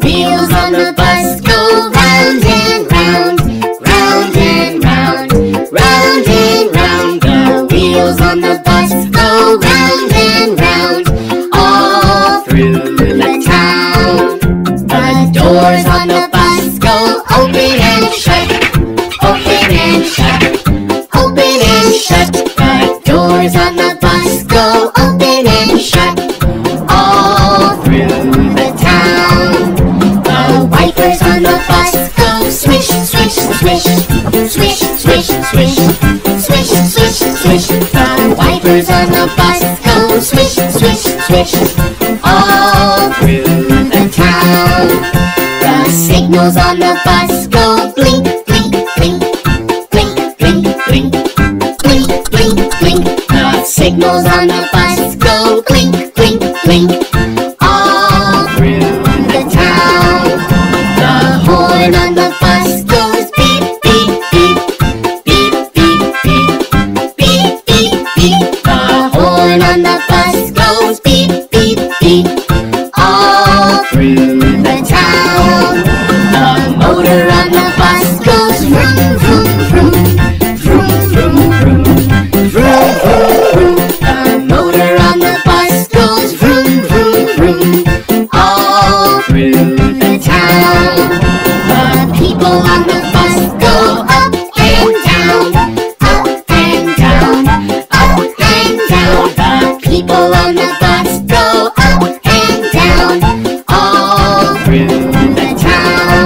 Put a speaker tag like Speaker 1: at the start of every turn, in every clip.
Speaker 1: wheels on the bus go round and round, round and round, round and round. The wheels on the bus go round and round, all through the town. The doors on the bus go open and shut, open and shut, open and shut. The doors on the bus go open and shut, all through the town. The wipers on the bus go swish, swish, swish, swish, swish, swish, swish, swish, swish. The wipers on the bus go swish, swish, swish, all through the town. The signals on the bus go blink, blink, blink, blink, blink, blink, blink, blink, blink. The signals on the bus go blink, blink, blink, all through the town. The horn on the bus goes beep, beep, beep, beep, beep, beep, beep, beep, beep. The horn on the bus goes beep, beep, beep, all through the town. The motor on the bus goes vroom, vroom, vroom, vroom, vroom, vroom, vroom, vroom, vroom. The motor on the bus goes vroom, vroom, vroom, all through the town. The people on the bus go up and down, up and down, up and down. The people on the bus go up and down, all through the town.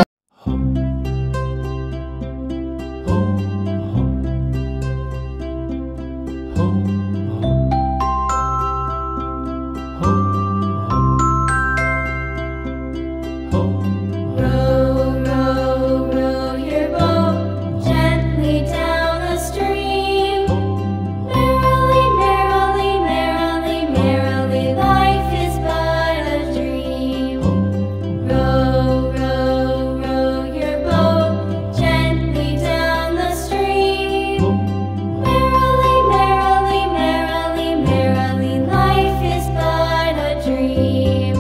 Speaker 2: Row, row, row your boat gently down the stream. Merrily, merrily, merrily, merrily, life is but a dream. Row, row, row your boat gently down the stream. Merrily, merrily, merrily, merrily, life is but a dream.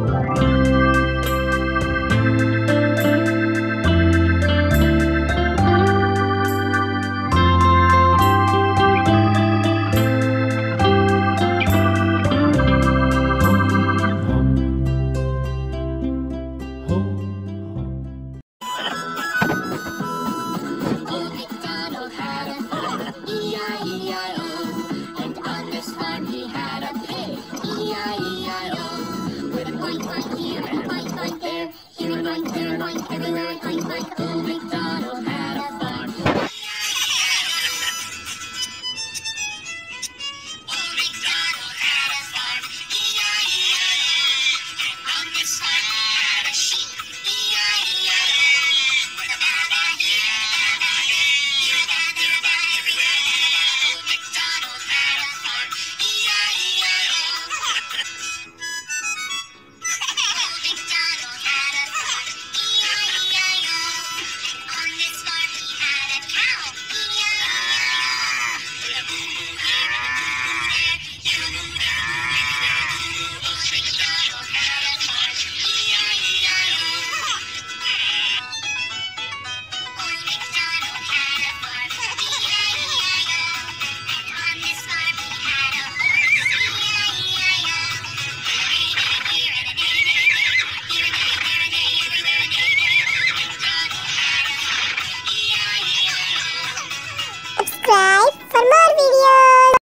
Speaker 1: Old Macdonald had a farm, E-I-E-I-O. And on this farm he had a pig, E-I-E-I-O. With an oink oink here and an oink oink there, here an oink, there an oink, everywhere an oink oink. Old Macdonald